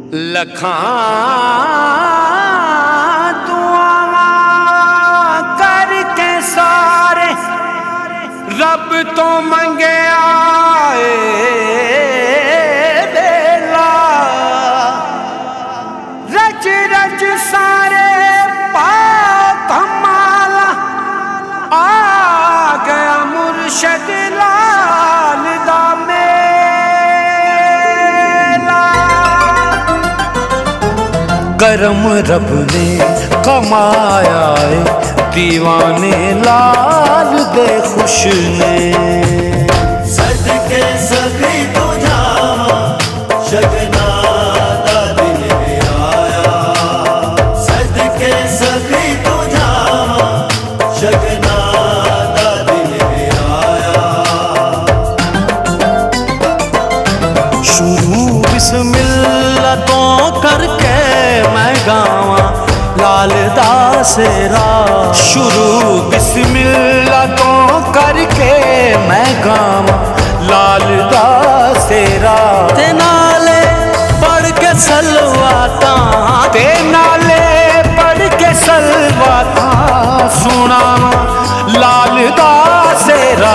लखां दुआवां करके सारे रब तो मंगया बेला रज रज सारे पाक माला आ गया मुर्शद लाल दा करम रब ने कमाया है दीवाने लाल दे खुश ने सदके सभी तुझा शगना दा दिल में आया सदके सभी तुझा शगना दा दिल में आया शुरू बिस्मिल्लाह तो करके मैं गावा लाल दा सेरा शुरू बिस्मिल्लाह तो करके मैं गावा लाल दा सेरा ते नाले पढ़ के सलवाता ते नाले पढ़ के सलवाता सुना लाल दा सेरा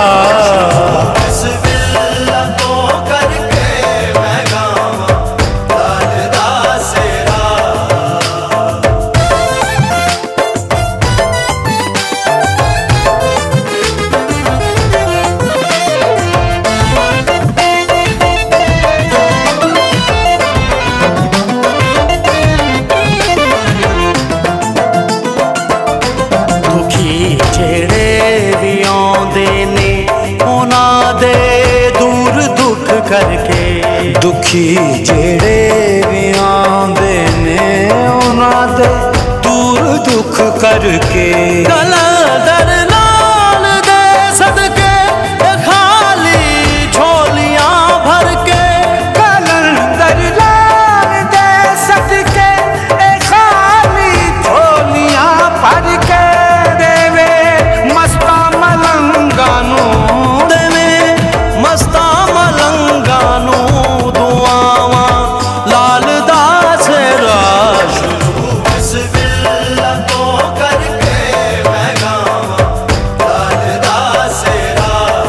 करके दुखी जेड़े भी आंदे ने उन्हां दे दूर दुख करके कलंदर लाल दे सदके खाली झोलियां भर के कलंदर लाल दे सदके खाली झोलियां भर के देवे मस्ता मलंगानू देवे मस्ता मलंगानू दुआवा लाल दा सेरा शुरू बिस्मिल्लाह तो करके मैं गावा लाल दा सेरा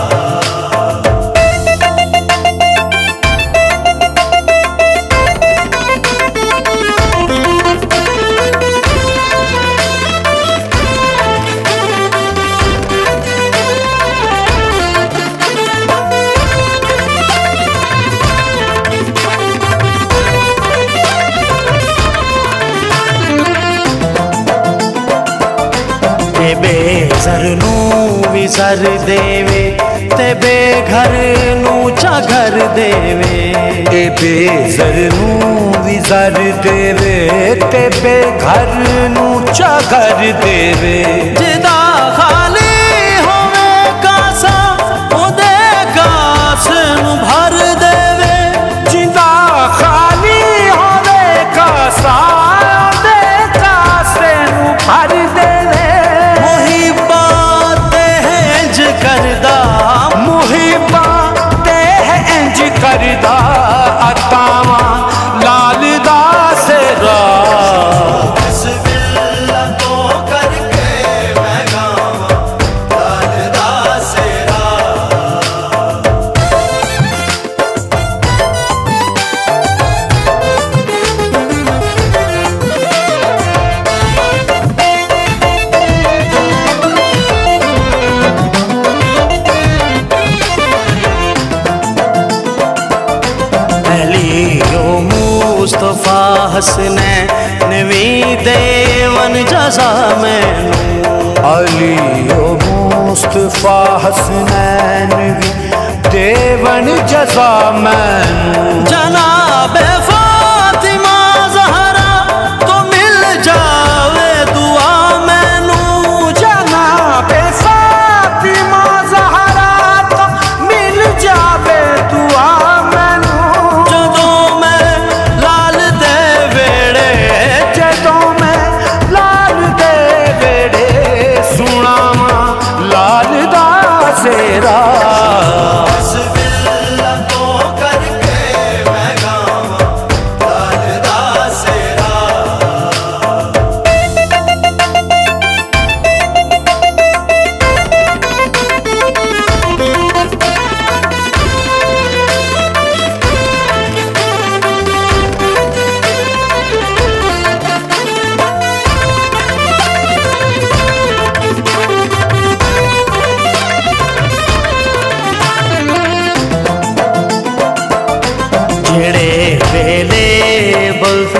बेज़र नू भी सर देवे ते बेघर नू घर देवे बेज़र नू भी सर देवे ते बेघर नू घर देवे जिदा खाली होवे कासा ओदे कास नू भर देवे जिदा खाली होवे कासा ओदे कास नू भर देवे करदा अतावा लाल दा सेरा बिस्मिल्लाह तो करके मैं गावा लाल दा सेरा मुस्तफा हसनैन नवी देवन जज़ा मैनू अली ओ मुस्तफा हसनैन देवन जज़ा मैनू जनाब फातिमा ज़हरा तो मिल जावे दुआ मैनू जनाब फातिमा ज़हरा तो मिल जावे दुआ सेरा बिस्मिल्लाह तो करके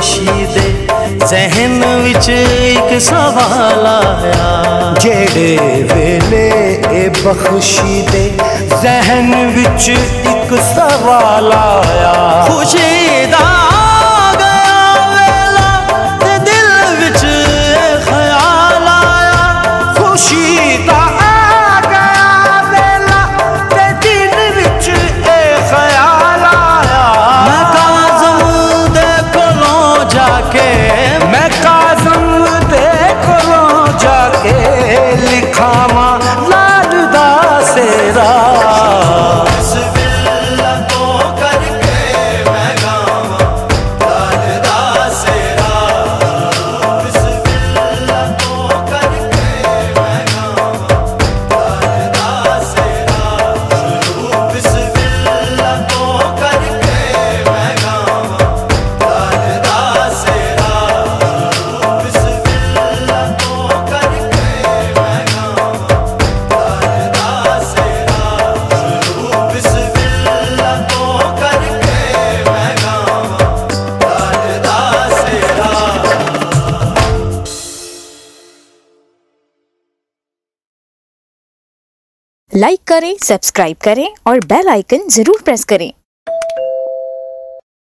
बख्शीदे जहन विच एक सवाल आया। जेड़े वेले ए बख्शीदे जहन विच एक सवाल आया। खुशी दा गया वेला ते दिल विच ख्याल आया। खुशी दा गया वेला ते दिल विच ख्याल आया। मैं काज़म दे कोलों जाके, मैं काज़म दे कोलों जाके लिखावा लाल दा सेरा। लाइक करें, सब्सक्राइब करें और बेल आइकन जरूर प्रेस करें।